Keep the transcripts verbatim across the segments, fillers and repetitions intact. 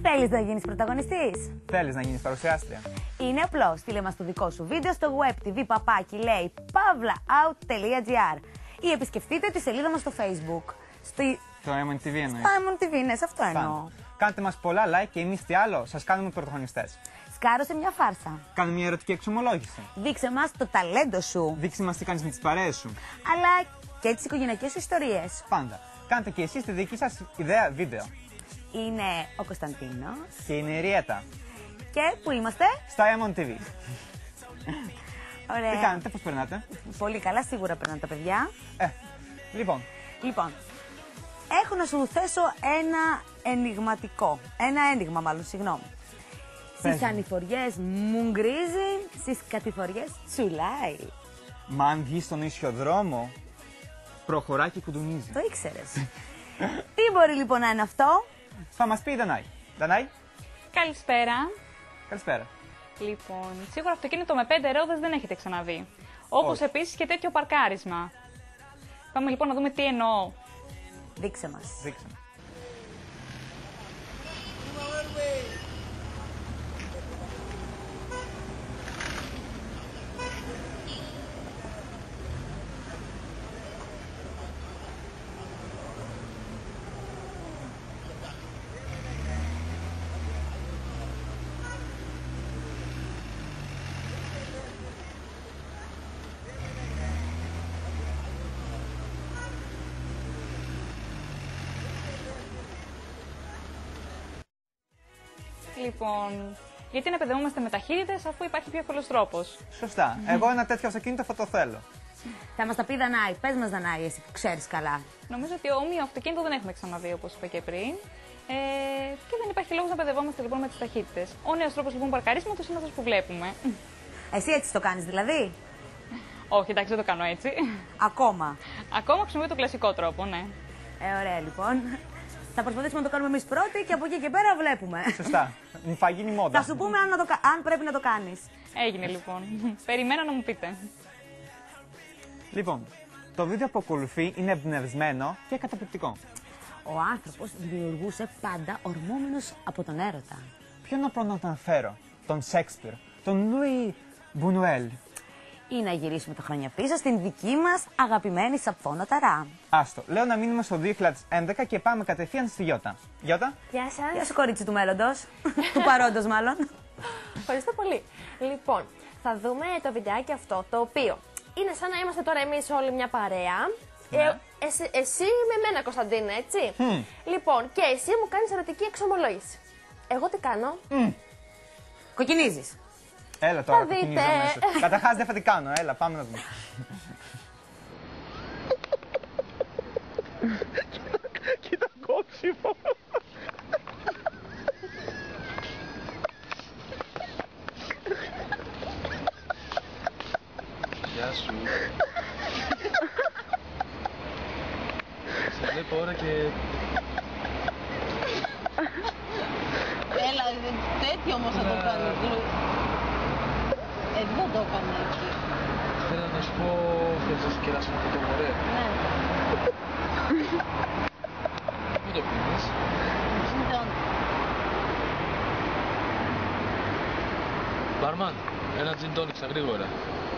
Θέλεις να γίνεις πρωταγωνιστής? Θέλεις να γίνεις παρουσιάστρια? Είναι απλό. Στείλε μας το δικό σου βίντεο στο webtv παπάκι λέει pavlaout.gr ή επισκεφτείτε τη σελίδα μας στο Facebook. Στη... Το εμ εν τι βι εννοείς? Στο εμ εν τι βι, ναι, σε αυτό εννοώ. Κάντε μας πολλά like και εμείς τι άλλο, σας κάνουμε πρωταγωνιστές. Σκάρωσε μια φάρσα. Κάνε μια ερωτική εξομολόγηση. Δείξε μας το ταλέντο σου. Δείξε μας τι κάνεις με τις παρέες σου. Αλλά και τις οικογενειακές σου ιστορίες. Πάντα. Κάντε και εσείς τη δική σας ιδέα βίντεο. Είναι ο Κωνσταντίνος. Και είναι η Ριέτα. Και πού είμαστε? Στο εμ εν τι βι. Ωραία. Τι κάνετε, πώς περνάτε? Πολύ καλά, σίγουρα περνάνε τα παιδιά. Ε, λοιπόν. Λοιπόν, έχω να σου θέσω ένα ενιγματικό. Ένα ένιγμα, μάλλον, συγγνώμη. Στις ανηφοριές μου γκρίζει, στις κατηφοριές τσουλάει. Μα αν βγει στον ίσιο δρόμο, προχωράει και κουντουνίζει. Το ήξερες. Τι μπορεί λοιπόν να είναι αυτό? Θα μας πει η Δανάη. Δανάη. Καλησπέρα. Καλησπέρα. Λοιπόν, σίγουρα αυτοκίνητο με πέντε ρόδες δεν έχετε ξαναδεί. Όπως επίσης και τέτοιο παρκάρισμα. Πάμε λοιπόν να δούμε τι εννοώ. Δείξε μας. Δείξε. Λοιπόν, γιατί να παιδευόμαστε με ταχύτητες αφού υπάρχει πιο εύκολος τρόπος. Σωστά. Εγώ ένα τέτοιο αυτοκίνητο θα το θέλω. Θα μας τα πει Δανάη. Πες μας Δανάη, εσύ που ξέρεις καλά. Νομίζω ότι όμοιο αυτοκίνητο δεν έχουμε ξαναδεί, όπως είπα και πριν. Ε, και δεν υπάρχει λόγος να παιδευόμαστε λοιπόν με τις ταχύτητες. Ο νέος τρόπος λοιπόν παρκαρίσματος είναι αυτός που βλέπουμε. Εσύ έτσι το κάνεις δηλαδή? Όχι, εντάξει, δεν το κάνω έτσι. Ακόμα. Ακόμα χρησιμοποιώ τον κλασικό τρόπο, ναι. Ε, ωραία λοιπόν. Θα προσπαθήσουμε να το κάνουμε εμείς πρώτοι και από εκεί και πέρα βλέπουμε. Σωστά. Μου θα γίνει μόντα. Θα σου πούμε αν, να το, αν πρέπει να το κάνεις. Έγινε λοιπόν. Περιμένω να μου πείτε. Λοιπόν, το βίντεο που ακολουθεί είναι εμπνευσμένο και καταπληκτικό. Ο άνθρωπος δημιουργούσε πάντα ορμόμενος από τον έρωτα. Ποιον να πρώτα να τον αναφέρω? Τον Σέξπιρ, τον Λουί Μπουνουέλ. Ή να γυρίσουμε τα χρόνια πίσω στην δική μας αγαπημένη Σαπφώνα Ταρά. Άστο, λέω να μείνουμε στο δύο χιλιάδες έντεκα και πάμε κατευθείαν στη Γιώτα. Γιώτα. Γεια σας. Γεια σου κορίτσι του μέλλοντος. Του παρόντος μάλλον. Ευχαριστώ πολύ. Λοιπόν, θα δούμε το βιντεάκι αυτό, το οποίο είναι σαν να είμαστε τώρα εμείς όλοι μια παρέα. Ναι. Ε, εσύ, εσύ με μένα, Κωνσταντίνα, έτσι. Mm. Λοιπόν, και εσύ μου κάνεις ερωτική εξομολόγηση. Εγώ τι κάνω? Mm. Κοκκινίζεις. Έλα τώρα, Θα δείτε. κοκκινίζω αμέσως. Καταρχάς δεν θα τι κάνω, έλα πάμε να δούμε. Κοίτα κόψιμο. Γεια σου. Σε βλέπω ώρα και... Έλα, τέτοιο όμως θα το κάνω. Εδώ το έκανα εκεί. Θέλω να σου πω, θέλεις να σου κεράσω αυτό το μωρέ? Ναι. Πού το πίνεις? Συντών. Μπάρμαν, ένα gin tonic στα γρήγορα.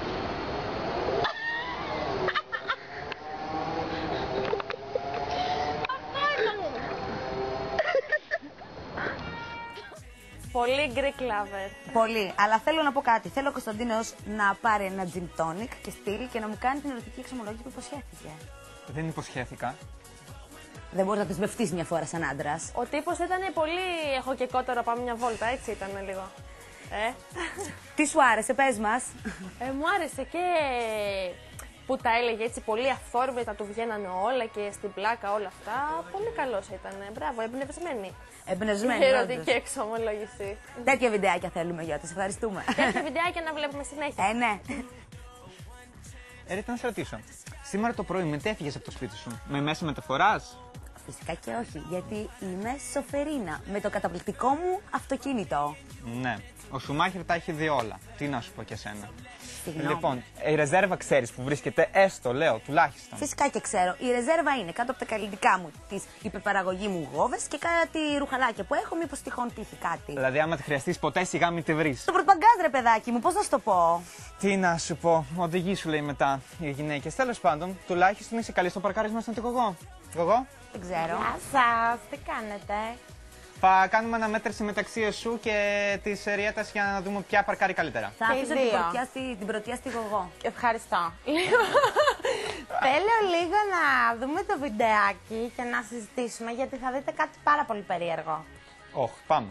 Πολύ Greek lover. Πολύ. Αλλά θέλω να πω κάτι. Θέλω ο Κωνσταντίνος να πάρει ένα gin tonic και στυλ και να μου κάνει την ερωτική εξομολόγηση που υποσχέθηκε. Δεν υποσχέθηκα. Δεν μπορείς να δεσμευτείς μια φορά σαν άντρας. Ο τύπος ήταν πολύ έχω και κότερο, πάμε μια βόλτα, έτσι ήταν λίγο. Ε. Τι σου άρεσε, πες μας. ε, μου άρεσε και που τα έλεγε έτσι πολύ αφόρμητα, του βγαίνανε όλα και στην πλάκα όλα αυτά. Πολύ καλός ήταν. Μπράβο, εμπνευσμένη. Εμπνευσμένη. Ερωτική εξομολόγηση. Τέτοια βιντεάκια θέλουμε, Γιώτα. Σε ευχαριστούμε. Τέτοια βιντεάκια να βλέπουμε συνέχεια. Ε, ναι. Έρετε να σε ρωτήσω. Σήμερα το πρωί μετέφυγες από το σπίτι σου με μέσα μεταφοράς? Φυσικά και όχι, γιατί είμαι σοφερίνα με το καταπληκτικό μου αυτοκίνητο. Ναι. Ο Σουμάχερ τα έχει δει όλα. Τι να σου πω και εσένα. Συγγνώμη. Λοιπόν, η ρεζέρβα ξέρεις που βρίσκεται, έστω, λέω, τουλάχιστον. Φυσικά και ξέρω. Η ρεζέρβα είναι κάτω από τα καλλιτικά μου, τις υπερπαραγωγή μου γόβες και κάτι ρουχαλάκια που έχω, μήπως τυχόν τύχει κάτι. Δηλαδή, άμα τη χρειαστείς ποτέ, σιγά μην τη βρεις. Το προπαγκάζ, ρε παιδάκι μου, πώς να σου το πω. Τι να σου πω, οδηγεί σου λέει μετά οι γυναίκες. Τέλος πάντων, τουλάχιστον είσαι καλή στο παρκάρισμα στον τυχογό. Εγώ. Δεν ξέρω. Γεια σας, τι κάνετε? Θα κάνουμε αναμέτρηση μεταξύ εσού και της Ριέτας για να δούμε ποια παρκάρει καλύτερα. Θα Και αφήσω δύο. την πρωτιά στη, την πρωτιά στη γογό. Ευχαριστώ. Θέλω λίγο να δούμε το βιντεάκι και να συζητήσουμε, γιατί θα δείτε κάτι πάρα πολύ περίεργο. Όχ, πάμε.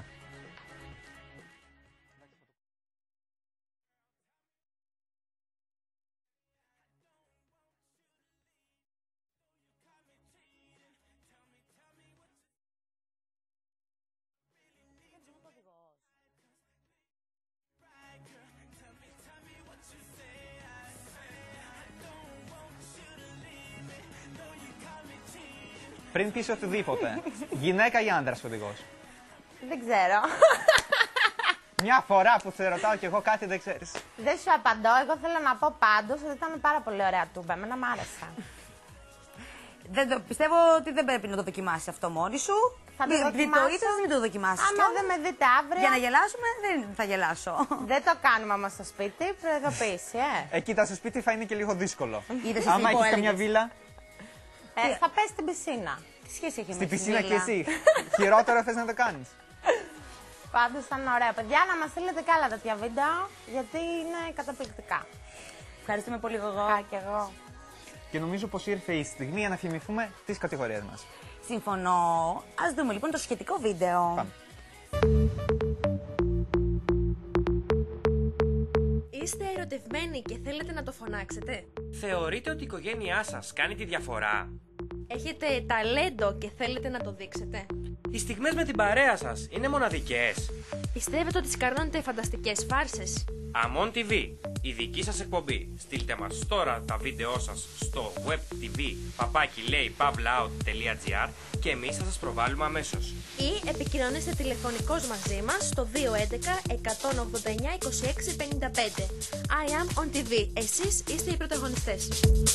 Πριν πεις οτιδήποτε, γυναίκα ή άντρας οδηγός? Δεν ξέρω. Μια φορά που σε ρωτάω κι εγώ κάτι δεν ξέρεις. Δεν σου απαντώ. Εγώ θέλω να πω πάντως ότι ήταν πάρα πολύ ωραία τούμπα. Εμένα μ' άρεσε. Δεν το, πιστεύω ότι δεν πρέπει να το δοκιμάσεις αυτό μόνη σου. Θα το Δι- δι- δοκιμάσω. Το ήθελες, μην το δοκιμάσεις. Άμα κιόλας. δεν με δείτε αύριο. Για να γελάσουμε, δεν θα γελάσω. Δεν το κάνουμε όμως στο σπίτι. Προειδοποίηση, ε. Ε, κοίτα, στο σπίτι θα είναι και λίγο δύσκολο. Είδες εσύ Άμα που έχεις καμιά έλεγες. βίλα, ε θα πέσει στην πισίνα. Τι σχέση έχει με στην τη πισίνα βίλα? κι εσύ. Χειρότερο θες να το κάνεις. Πάντως ήταν ωραία. Παιδιά, να μας στείλετε κι άλλα τέτοια βίντεο, γιατί είναι καταπληκτικά. Ευχαριστούμε πολύ, Γογό. Α, κι εγώ. Και νομίζω πως ήρθε η στιγμή για να θυμηθούμε τις κατηγορίες μας. Συμφωνώ. Ας δούμε λοιπόν το σχετικό βίντεο. Πάμε. Είστε ερωτευμένοι και θέλετε να το φωνάξετε? Θεωρείτε ότι η οικογένειά σας κάνει τη διαφορά? Έχετε ταλέντο και θέλετε να το δείξετε? Οι στιγμές με την παρέα σας είναι μοναδικές? Πιστεύετε ότι σκαρώνετε φανταστικές φάρσες? Αμόν τι βι, η δική σας εκπομπή. Στείλτε μας τώρα τα βίντεό σας στο webtv παπάκι λέει pavlaout τελεία gr και εμείς θα σας προβάλλουμε αμέσως. Ή επικοινωνήστε τηλεφωνικώς μαζί μας στο δύο έντεκα εκατόν ογδόντα εννιά είκοσι έξι πενήντα πέντε. I am on τι βι. Εσείς είστε οι πρωταγωνιστές.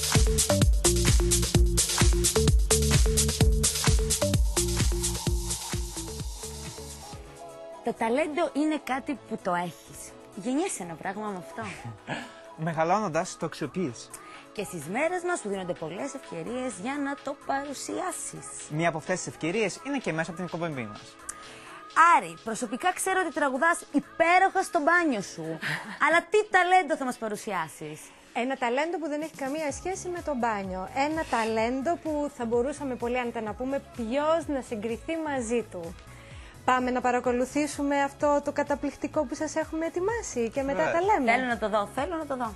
Το ταλέντο είναι κάτι που το έχεις. Γεννιέσαι ένα πράγμα με αυτό. Μεγαλώνοντας το αξιοποιείς. Και στις μέρες μας σου δίνονται πολλές ευκαιρίες για να το παρουσιάσεις. Μία από αυτές τις ευκαιρίες είναι και μέσα από την εκπομπή μας. Άρη, προσωπικά ξέρω ότι τραγουδάς υπέροχα στο μπάνιο σου. Αλλά τι ταλέντο θα μας παρουσιάσεις? Ένα ταλέντο που δεν έχει καμία σχέση με το μπάνιο. Ένα ταλέντο που θα μπορούσαμε πολύ άνετα να πούμε ποιος να συγκριθεί μαζί του. Πάμε να παρακολουθήσουμε αυτό το καταπληκτικό που σας έχουμε ετοιμάσει και μετά Βέβαια. τα λέμε. Θέλω να το δω, θέλω να το δω.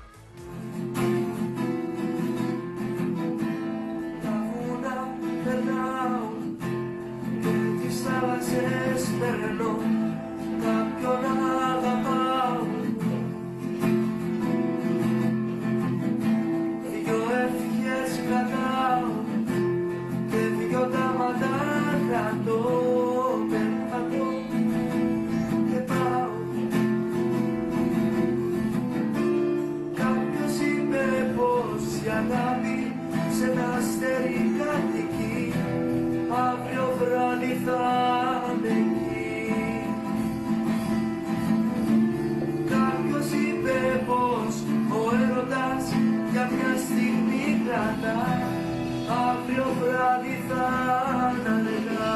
Τα βουνά περνάω και τις θάλασσες περνώ, κάποιον αγαπάω. Δυο ευχές κρατάω και δυο τάματα κρατώ. Περπατώ και πάω. Κάποιος είπε πως η αγάπη σε ένα αστέρι κατοικεί, αύριο βράδυ θα είναι εκεί. Κάποιος είπε πως ο έρωτας για μια στιγμή κρατά, αύριο βράδυ θα είναι αργά.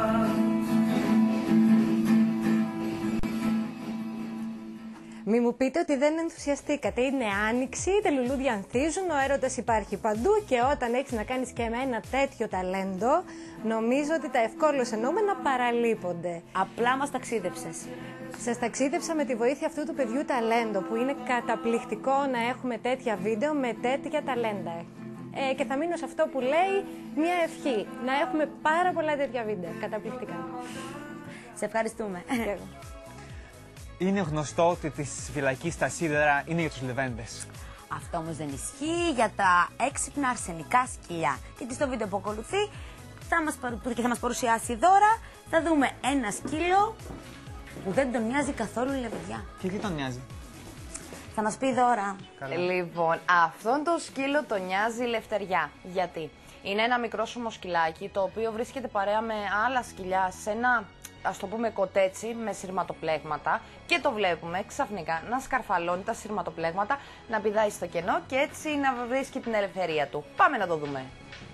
Μη μου πείτε ότι δεν ενθουσιαστήκατε. Είναι άνοιξη, τα λουλούδια ανθίζουν, ο έρωτας υπάρχει παντού και όταν έχεις να κάνεις και με ένα τέτοιο ταλέντο, νομίζω ότι τα ευκόλως εννοούμενα παραλείπονται. Απλά μας ταξίδεψες. Σας ταξίδεψα με τη βοήθεια αυτού του παιδιού ταλέντο, που είναι καταπληκτικό να έχουμε τέτοια βίντεο με τέτοια ταλέντα. Ε, και θα μείνω σε αυτό που λέει μια ευχή. Να έχουμε πάρα πολλά τέτοια βίντεο. Καταπληκτικά. Σε ευχαριστούμε. Και εγώ. Είναι γνωστό ότι της φυλακής τα σίδερα είναι για τους λεβέντες. Αυτό όμως δεν ισχύει για τα έξυπνα αρσενικά σκυλιά. Γιατί στο βίντεο που ακολουθεί θα μας, παρου... και θα μας παρουσιάσει δώρα, θα δούμε ένα σκύλο που δεν τον νοιάζει καθόλου η λεβεδιά. Και τι τον νοιάζει? Θα μας πει δώρα. Καλά. Λοιπόν, αυτόν το σκύλο το νοιάζει Λευτεριά. Γιατί? Είναι ένα μικρόσωμο σκυλάκι το οποίο βρίσκεται παρέα με άλλα σκυλιά σε ένα, ας το πούμε, κοτέτσι με συρματοπλέγματα και το βλέπουμε ξαφνικά να σκαρφαλώνει τα συρματοπλέγματα, να πηδάει στο κενό και έτσι να βρίσκει την ελευθερία του. Πάμε να το δούμε.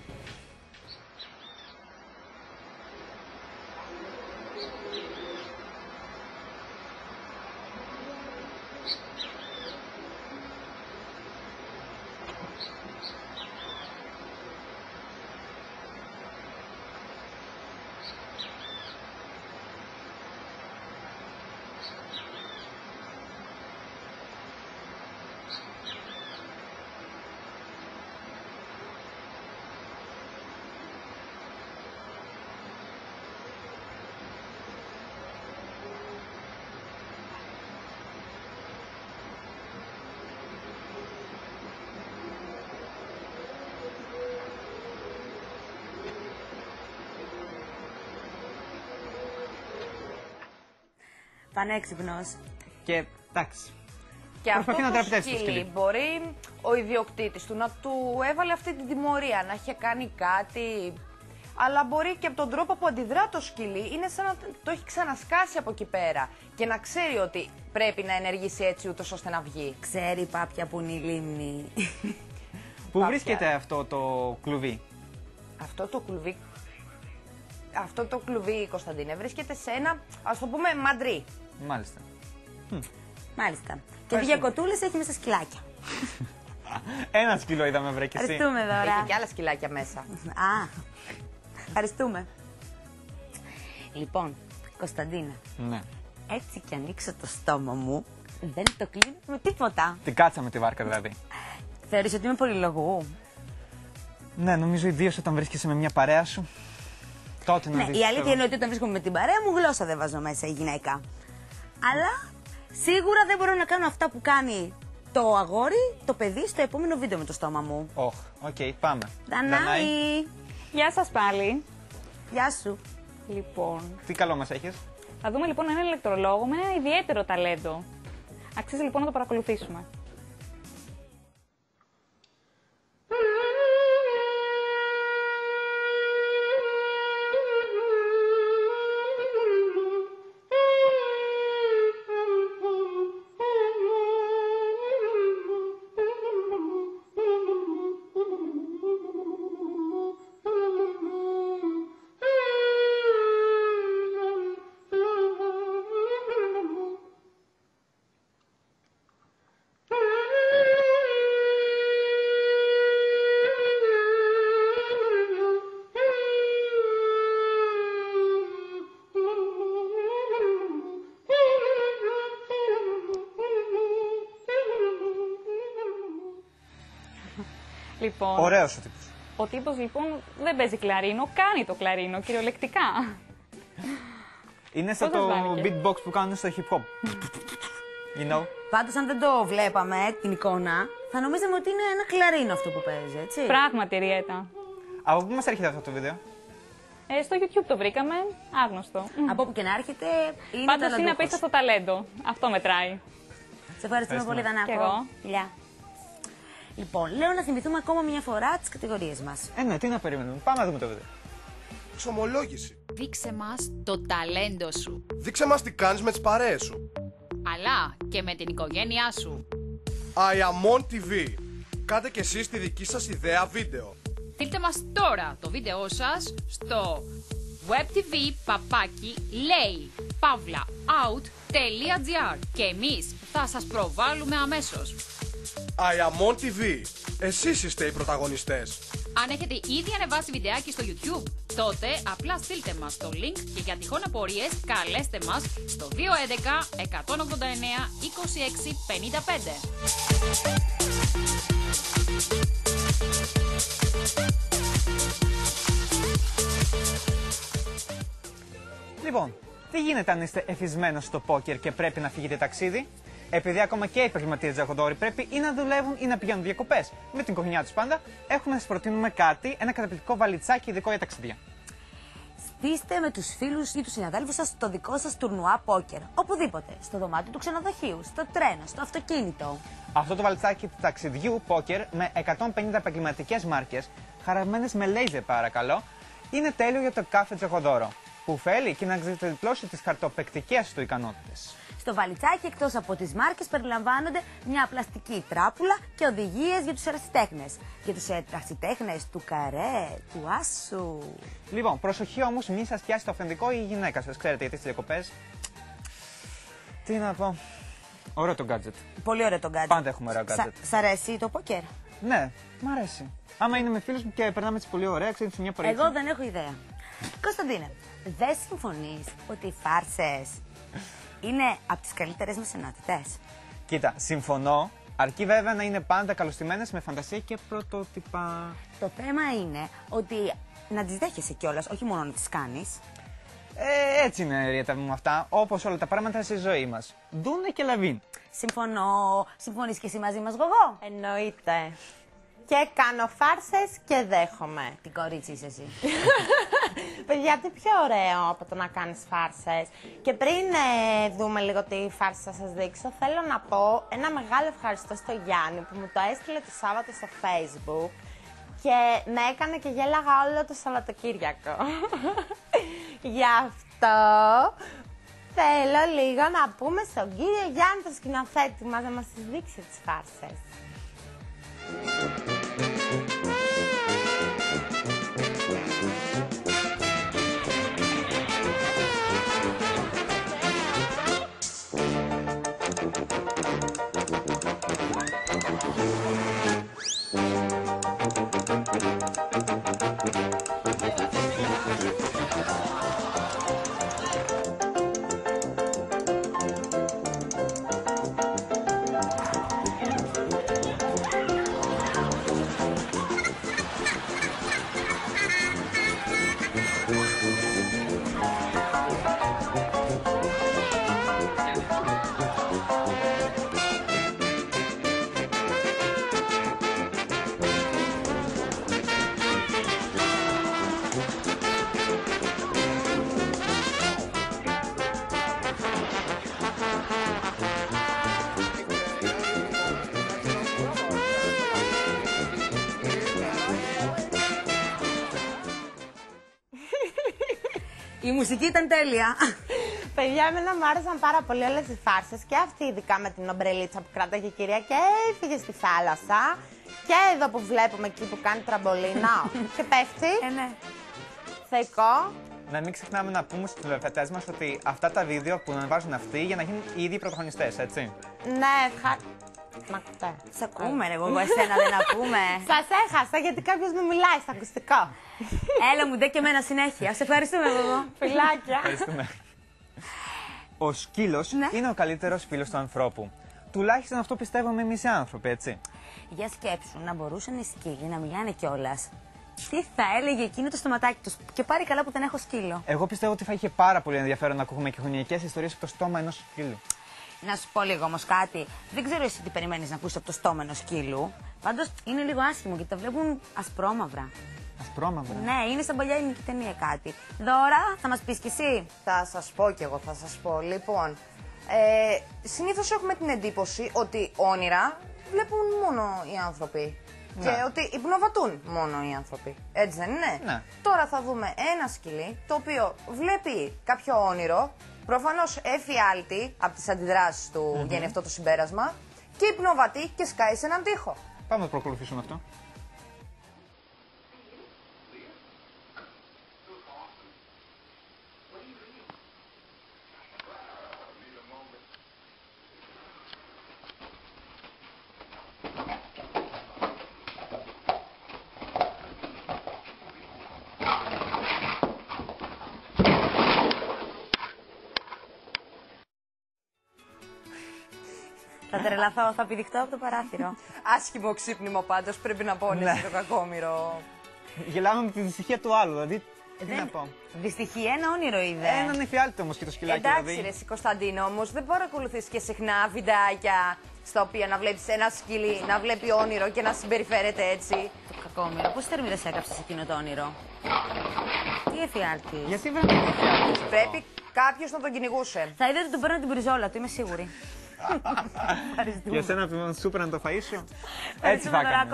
Πανέξυπνος. Και εντάξει. Και αυτό το σκύλι μπορεί ο ιδιοκτήτης του να του έβαλε αυτή την τιμωρία, να είχε κάνει κάτι. Αλλά μπορεί και από τον τρόπο που αντιδρά το σκύλι, είναι σαν να το έχει ξανασκάσει από εκεί πέρα. Και να ξέρει ότι πρέπει να ενεργήσει έτσι ούτως ώστε να βγει. Ξέρει πάπια που είναι η λίμνη. Πού βρίσκεται αυτό το κλουβί? Αυτό το κλουβί, αυτό το κλουβί, Κωνσταντίνε, βρίσκεται σε ένα, ας το πούμε, μαντρί. Μάλιστα. Μάλιστα. Και διακοτούλες έχει μέσα σκυλάκια. Ένα σκυλό είδαμε, βρε και εσύ. Ευχαριστούμε, Δώρα. Έχει και άλλα σκυλάκια μέσα. Α, ευχαριστούμε. Λοιπόν, Κωνσταντίνα. Ναι. Έτσι κι ανοίξω το στόμα μου, δεν το κλείνω με τίποτα. Την κάτσα με τη βάρκα δηλαδή. Θεωρείς ότι είμαι πολυλογού? Ναι, νομίζω ιδίως όταν βρίσκεσαι με μια παρέα σου. Τότε να ναι, δεις, η αλήθεια είναι ότι όταν βρίσκομαι με την παρέα μου, γλώσσα δεν βάζω μέσα η γυναίκα. Αλλά σίγουρα δεν μπορώ να κάνω αυτά που κάνει το αγόρι, το παιδί, στο επόμενο βίντεο με το στόμα μου. Οχ, οκ, okay, πάμε. Δανάη. Γεια σας πάλι. Γεια σου. Λοιπόν. Τι καλό μας έχεις? Θα δούμε λοιπόν έναν ηλεκτρολόγο με ένα ιδιαίτερο ταλέντο. Αξίζει λοιπόν να το παρακολουθήσουμε. Λοιπόν, ωραίος ο τύπος. Ο τύπος λοιπόν δεν παίζει κλαρίνο, κάνει το κλαρίνο κυριολεκτικά. Είναι σαν το beatbox που κάνουν στο hip hop. You know? Πάντως αν δεν το βλέπαμε την εικόνα, θα νομίζαμε ότι είναι ένα κλαρίνο αυτό που παίζει, έτσι. Πράγματι, Ριέτα. Από πού μας έρχεται αυτό το βίντεο? Ε, στο YouTube το βρήκαμε, άγνωστο. Από όπου και να έρχεται, είναι πάντως είναι απίστευτο ταλέντο. Αυτό μετράει. Σε ευχαριστούμε πολύ, Δανάκο. Και εγώ. Φιλιά. Λοιπόν, λέω να θυμηθούμε ακόμα μια φορά τις κατηγορίες μας. Ε, ναι, τι να περιμένουμε. Πάμε να δούμε το βίντεο. Εξομολόγηση. Δείξε μας το ταλέντο σου. Δείξε μας τι κάνεις με τις παρέες σου. Αλλά και με την οικογένειά σου. I am on τι βι. Κάντε και εσείς τη δική σας ιδέα βίντεο. Στείλτε μας τώρα το βίντεό σας στο webtv παπάκι λέει παύλα out.gr και εμείς θα σας προβάλλουμε αμέσως. I am on τι βι. Εσείς είστε οι πρωταγωνιστές. Αν έχετε ήδη ανεβάσει βιντεάκι στο YouTube, τότε απλά στείλτε μας το link και για τυχόν απορίες καλέστε μας στο δύο έντεκα εκατόν ογδόντα εννέα είκοσι έξι πενήντα πέντε. Λοιπόν, τι γίνεται αν είστε εθισμένος στο πόκερ και πρέπει να φύγετε ταξίδι? Επειδή ακόμα και οι επαγγελματίες τζαχοντόροι πρέπει ή να δουλεύουν ή να πηγαίνουν διακοπές. Με την οικογένειά τους πάντα, έχουμε να σας προτείνουμε κάτι, ένα καταπληκτικό βαλιτσάκι ειδικό για ταξίδια. στήστε με τους φίλους ή τους συναδέλφους σας το δικό σας τουρνουά πόκερ. Οπουδήποτε. Στο δωμάτιο του ξενοδοχείου, στο τρένο, στο αυτοκίνητο. Αυτό το βαλτσάκι του ταξιδιού πόκερ με εκατόν πενήντα επαγγελματικές μάρκες, χαραγμένες με λέιζερ παρακαλώ, είναι τέλειο για το κάθε τζοχοδόρο, που θέλει και να ξεδιπλώσει τις χαρτοπαικτικές του ικανότητες. Στο βαλιτσάκι, εκτός από τις μάρκες, περιλαμβάνονται μια πλαστική τράπουλα και οδηγίες για τους ερασιτέχνες. Για τους ερασιτέχνες του καρέ, του άσου. Λοιπόν, προσοχή όμως, μην σας πιάσει το αυθεντικό ή η γυναίκα σας. Ξέρετε, γιατί στις διακοπές. Τι να πω. Ωραίο το gadget. Πολύ ωραίο το gadget. Πάντα έχουμε ωραίο gadget. Σ' αρέσει το πόκερ? Ναι, μ' αρέσει. Άμα είναι με φίλους μου και περνάμε έτσι πολύ ωραία, ξέρετε, σε μια πορεία. Εγώ δεν έχω ιδέα. Κωνσταντίνε, δεν συμφωνείς ότι οι φάρσες είναι από τις καλύτερες μας ενότητες? Κοίτα, συμφωνώ, αρκεί βέβαια να είναι πάντα καλωστημένες με φαντασία και πρωτότυπα. Το θέμα είναι ότι να τις δέχεσαι κιόλας, όχι μόνο να τις κάνεις. Ε, έτσι είναι, Ριέτα μου, αυτά, όπως όλα τα πράγματα στη ζωή μας. Ντούνε και λαβίν. Συμφωνώ. Συμφωνείς και εσύ μαζί μας, Γογό? Εννοείται. Και κάνω φάρσες και δέχομαι. Τι κορίτσι είσαι εσύ. Παιδιά, τι πιο ωραίο από το να κάνεις φάρσες. Και πριν ε, δούμε λίγο τι φάρση θα σας δείξω, θέλω να πω ένα μεγάλο ευχαριστώ στο Γιάννη που μου το έστειλε το Σάββατο στο Facebook και με έκανε και γέλαγα όλο το Σαββατοκύριακο. Γι' αυτό θέλω λίγο να πούμε στον κύριο Γιάννη, το σκηνοθέτη μας, να μας τις δείξει τις φάρσες. Η μουσική ήταν τέλεια. Παιδιά, εμένα μου άρεσαν πάρα πολύ όλες τις φάρσες και αυτή ειδικά με την ομπρελίτσα που κράταγε η κυρία και έφυγε στη θάλασσα. Και εδώ που βλέπουμε εκεί που κάνει τραμπολίνα και πέφτει. Ε, ναι. Θεϊκό. Να μην ξεχνάμε να πούμε στους τηλεθεατές μας ότι αυτά τα βίντεο που ανεβάζουν αυτοί για να γίνουν οι ίδιοι πρωταγωνιστές, έτσι. Ναι, ευχαριστώ. Μ' ακούτε. Σ' ακούμε, ρε, εγώ εσένα δεν ακούμε. Σας έχασα γιατί κάποιος μου μιλάει στο ακουστικό. Έλα μου, ντε και εμένα συνέχεια. Σε ευχαριστούμε, εγώ. Φιλάκια. Ευχαριστούμε. Ο σκύλος ναι. είναι ο καλύτερος φίλος του ανθρώπου. Τουλάχιστον αυτό πιστεύουμε εμείς οι άνθρωποι, έτσι. Για σκέψου, να μπορούσαν οι σκύλοι να μιλάνε κιόλας. Τι θα έλεγε εκείνο το στοματάκι του. Και πάρει καλά που δεν έχω σκύλο. Εγώ πιστεύω ότι θα είχε πάρα πολύ ενδιαφέρον να ακούμε και γωνιακές ιστορίες από το στόμα ενός σκύλου. Να σου πω λίγο όμως κάτι. Δεν ξέρω εσύ τι περιμένεις να ακούσεις από το στόμα ενός σκύλου. Πάντως είναι λίγο άσχημο γιατί τα βλέπουν ασπρόμαυρα. Ασπρόμαυρα. Ναι, είναι σαν παλιά ελληνική ταινία κάτι. Δώρα, θα μας πεις κι εσύ. Θα σας πω κι εγώ, θα σας πω. Λοιπόν, ε, συνήθως έχουμε την εντύπωση ότι όνειρα βλέπουν μόνο οι άνθρωποι. Ναι. Και ότι υπνοβατούν μόνο οι άνθρωποι. Έτσι δεν είναι? Ναι. Τώρα θα δούμε ένα σκυλί το οποίο βλέπει κάποιο όνειρο. Προφανώς εφιάλτη από τις αντιδράσεις του mm-hmm. βγαίνει αυτό το συμπέρασμα και υπνοβατεί και σκάει σε έναν τοίχο. Πάμε να προκολουθήσουμε αυτό. Θα τρελαθώ, θα πηδηχτώ από το παράθυρο. Άσχημο ξύπνημα πάντως, πρέπει να πω, ναι. Το κακόμοιρο. Γελάμε με τη δυστυχία του άλλου, δηλαδή. Τι δεν... να πω. Δυστυχία, ένα όνειρο είδε. Έναν εφιάλτη όμως και το σκυλάκι. Εντάξει, δηλαδή. ρε εσύ Κωνσταντίνο, όμως δεν παρακολουθείς και συχνά βιντεάκια στα οποία να βλέπεις ένα σκυλί να βλέπει όνειρο και να συμπεριφέρεται έτσι. Το Κακόμοιρο, πώς θερμίδες έκαψες εκείνο το όνειρο? Τι εφιάλτης? Γιατί βρέθηκε εφιάλτης? Πρέπει κάποιος να τον κυνηγούσε. Θα είδε ότι του παίρνω την μπριζόλα του, είμαι σίγουρη. Για σένα πήγαν σούπερ να το φαΐσω. Έτσι θα έκανες.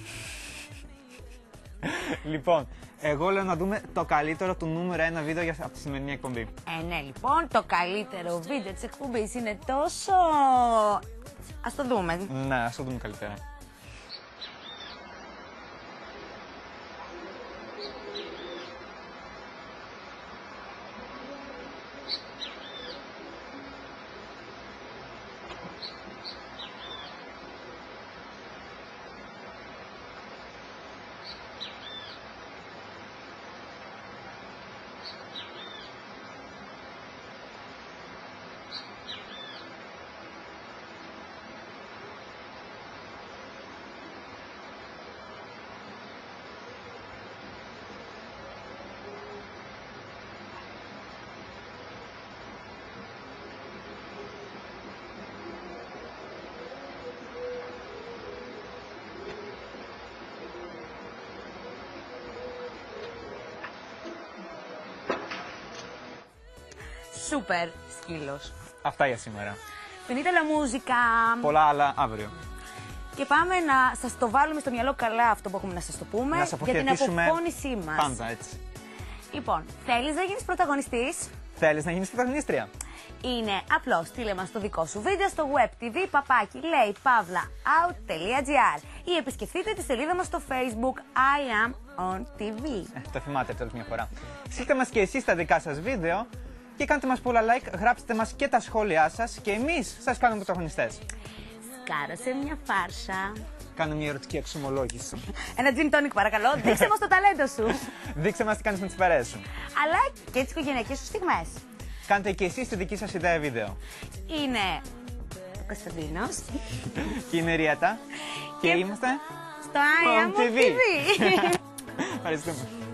Λοιπόν, εγώ λέω να δούμε το καλύτερο του νούμερο ένα βίντεο για από τη σημερινή εκπομπή. Ε, ναι, λοιπόν, το καλύτερο βίντεο της εκπομπής είναι τόσο... Ας το δούμε. Ναι, ας το δούμε καλύτερα. Σούπερ σκύλος. Αυτά για σήμερα. Finita la musica. Πολλά άλλα αύριο. Και πάμε να σας το βάλουμε στο μυαλό καλά αυτό που έχουμε να σας το πούμε. Να σας για την αποχαιρετήσουμε αποφώνησή μας. πάντα έτσι. Λοιπόν, θέλεις να γίνεις πρωταγωνιστής? Θέλεις να γίνεις πρωταγωνίστρια? Είναι απλώς στείλε μας το δικό σου βίντεο στο webtv παπάκι λέει pavlaout.gr ή επισκεφτείτε τη σελίδα μας στο Facebook I am on τι βι. Ε, το θυμάται αυτό μια φορά. Στείλτε μας και εσείς τα δικά σας βίντεο και κάντε μας πολλά like, γράψτε μας και τα σχόλιά σας και εμείς σας κάνουμε πρωταγωνιστές. Σκάρασε μια φάρσα. Κάνω μια ερωτική εξομολόγηση. Ένα gin tonic παρακαλώ, δείξε μας το ταλέντο σου. Δείξε μας τι κάνεις με τις παρέες σου. Αλλά και τις οικογενειακές σου στιγμές. Κάντε και εσείς τη δική σας ιδέα βίντεο. Είναι ο Κωνσταντίνος. Και είναι η Ριέτα. Και, και είμαστε στο I am on τι βι. Ευχαριστούμε.